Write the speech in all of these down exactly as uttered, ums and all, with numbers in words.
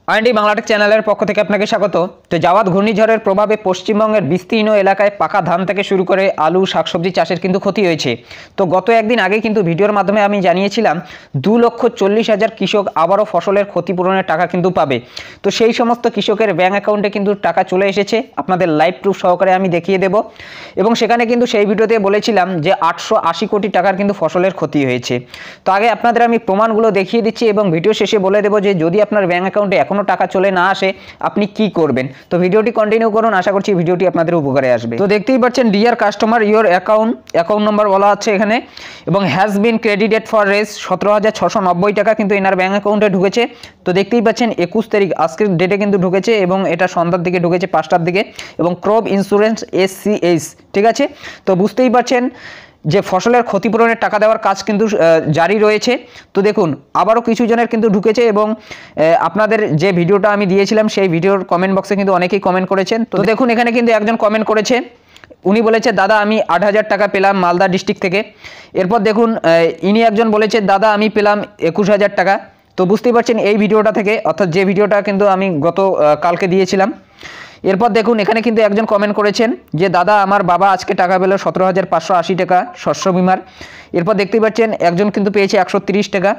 IND Bangla Tech চ্যানেলের পক্ষ থেকে আপনাকে স্বাগত। তো জাওয়াদ ঘূর্ণিঝড়ের প্রভাবে পশ্চিমবঙ্গের বিস্তীর্ণ এলাকায় পাকা ধান থেকে শুরু করে আলু শাকসবজি চাষের কিন্তু ক্ষতি হয়েছে। তো গত একদিন আগে কিন্তু ভিডিওর মাধ্যমে আমি জানিয়েছিলাম দু লক্ষ চল্লিশ হাজার কৃষক আবারও ফসলের ক্ষতিপূরণের টাকা কিন্তু পাবে। তো সেই সমস্ত কৃষকের ব্যাঙ্ক অ্যাকাউন্টে কিন্তু টাকা চলে এসেছে, আপনাদের লাইভ প্রুফ সহকারে আমি দেখিয়ে দেব। এবং সেখানে কিন্তু সেই ভিডিওতে বলেছিলাম যে আটশো আশি কোটি টাকার কিন্তু ফসলের ক্ষতি হয়েছে। তো আগে আপনাদের আমি প্রমাণগুলো দেখিয়ে দিচ্ছি এবং ভিডিও শেষে বলে দেবো যে যদি আপনার ব্যাঙ্ক অ্যাকাউন্টে এখনও টাকা চলে না আসে আপনি কি করবেন। তো ভিডিওটি কন্টিনিউ করুন, আশা করছি ভিডিওটি আপনাদের উপকারে আসবে। তো দেখতেই পাচ্ছেন dear customer your account account number বলা আছে এখানে এবং হ্যাজ বিন ক্রেডিটেড ফর রেস সতেরো হাজার ছশো নব্বই টাকা কিন্তু এনার ব্যাঙ্ক অ্যাকাউন্টে ঢুকেছে। তো দেখতেই পাচ্ছেন একুশ তারিখ আজকের ডেটে কিন্তু ঢুকেছে এবং এটা সন্ধ্যার দিকে ঢুকেছে পাঁচটার দিকে এবং crop insurance S C H, ঠিক আছে। তো বুঝতেই পারছেন যে ফসলের ক্ষতিপূরণের টাকা দেওয়ার কাজ কিন্তু জারি রয়েছে। তো দেখুন আবারও কিছু জনের কিন্তু ঢুকেছে এবং আপনাদের যে ভিডিওটা আমি দিয়েছিলাম সেই ভিডিওর কমেন্ট বক্সে কিন্তু অনেকেই কমেন্ট করেছেন। তো দেখুন এখানে কিন্তু একজন কমেন্ট করেছে, উনি বলেছে দাদা আমি আট হাজার টাকা পেলাম মালদা ডিস্ট্রিক্ট থেকে। এরপর দেখুন ইনি একজন বলেছে দাদা আমি পেলাম একুশ হাজার টাকা। তো বুঝতেই পারছেন এই ভিডিওটা থেকে, অর্থাৎ যে ভিডিওটা কিন্তু আমি গত কালকে দিয়েছিলাম। এরপর দেখুন এখানে কিন্তু একজন কমেন্ট করেছেন যে দাদা আমার বাবা আজকে টাকা পেল সতেরো হাজার পাঁচশো আশি টাকা শস্য বিমার। এরপর দেখতেই পাচ্ছেন একজন কিন্তু পেয়েছে একশো তিরিশ টাকা।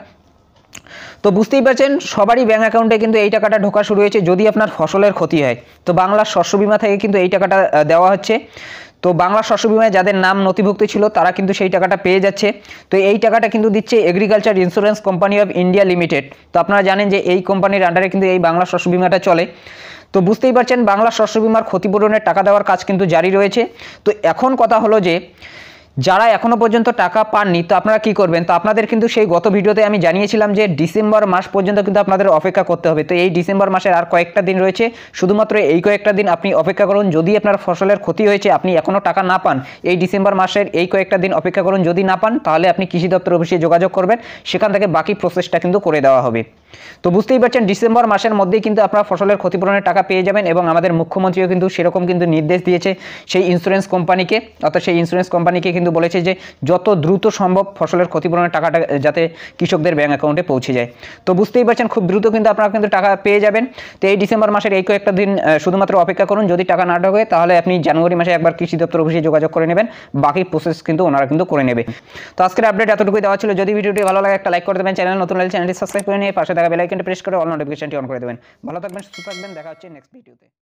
তো বুঝতেই পারছেন সবারই ব্যাঙ্ক অ্যাকাউন্টে কিন্তু এই টাকাটা ঢোকা শুরু হয়েছে যদি আপনার ফসলের ক্ষতি হয়। তো বাংলার শস্য বিমা থেকে কিন্তু এই টাকাটা দেওয়া হচ্ছে। তো বাংলা শস্য বিমায় যাদের নাম নথিভুক্ত ছিল তারা কিন্তু সেই টাকাটা পেয়ে যাচ্ছে। তো এই টাকাটা কিন্তু দিচ্ছে agriculture insurance company of India limited. তো আপনারা জানেন যে এই কোম্পানির আন্ডারে কিন্তু এই বাংলা শস্য বিমাটা চলে। তো বুঝতেই পারছেন বাংলা শস্য বিমার ক্ষতিপূরণের টাকা দেওয়ার কাজ কিন্তু জারি রয়েছে। তো এখন কথা হলো যে যারা এখনো পর্যন্ত টাকা পাননি তো আপনারা কি করবেন। তো আপনাদের কিন্তু সেই গত ভিডিওতে আমি জানিয়েছিলাম যে ডিসেম্বর মাস পর্যন্ত কিন্তু আপনাদের অপেক্ষা করতে হবে। তো এই ডিসেম্বর মাসের আর কয়েকটা দিন রয়েছে, শুধুমাত্র এই কয়েকটা দিন আপনি অপেক্ষা করুন। যদি আপনার ফসলের ক্ষতি হয়েছে আপনি এখনও টাকা না পান, এই ডিসেম্বর মাসের এই কয়েকটা দিন অপেক্ষা করুন। যদি না পান তাহলে আপনি কৃষি দপ্তর অফিসে যোগাযোগ করবেন, সেখান থেকে বাকি প্রসেসটা কিন্তু করে দেওয়া হবে। তো বুঝতেই পারছেন ডিসেম্বর মাসের মধ্যেই কিন্তু আপনারা ফসলের ক্ষতিপূরণের টাকা পেয়ে যাবেন এবং আমাদের মুখ্যমন্ত্রীও কিন্তু সেরকম কিন্তু নির্দেশ দিয়েছে সেই ইন্স্যুরেন্স কোম্পানিকে, অর্থাৎ সেই ইন্স্যুরেন্স কোম্পানিকে কিন্তু বলেছে যে যত দ্রুত সম্ভব ফসলের ক্ষতিপূরণের টাকাটা যাতে কৃষকদের ব্যাঙ্ক অ্যাকাউন্টে পৌঁছে যায়। তো বুঝতেই পারছেন খুব দ্রুত কিন্তু আপনারা কিন্তু টাকা পেয়ে যাবেন। তো এই ডিসেম্বর মাসের এই কয়েকটা দিন শুধুমাত্র অপেক্ষা করুন। যদি টাকা না ঢোকে তাহলে আপনি জানুয়ারি মাসে একবার কৃষি দপ্তর অফিসে যোগাযোগ করে নেবেন, বাকি প্রসেস কিন্তু ওনারা কিন্তু করে নেবে। তো আজকের আপডেট এতটুকুই দেওয়া ছিল। যদি ভিডিওটি ভালো লাগে একটা লাইক করে দেবেন, চ্যানেল নতুন হলে চ্যানেলটি সাবস্ক্রাইব করে নিয়ে পাশে থাকা বেল আইকনটি প্রেস করে অল নোটিফিকেশনটি অন করে দেবেন। ভালো থাকবেন, সুস্থ থাকবেন, দেখা হচ্ছে নেক্সট ভিডিওতে।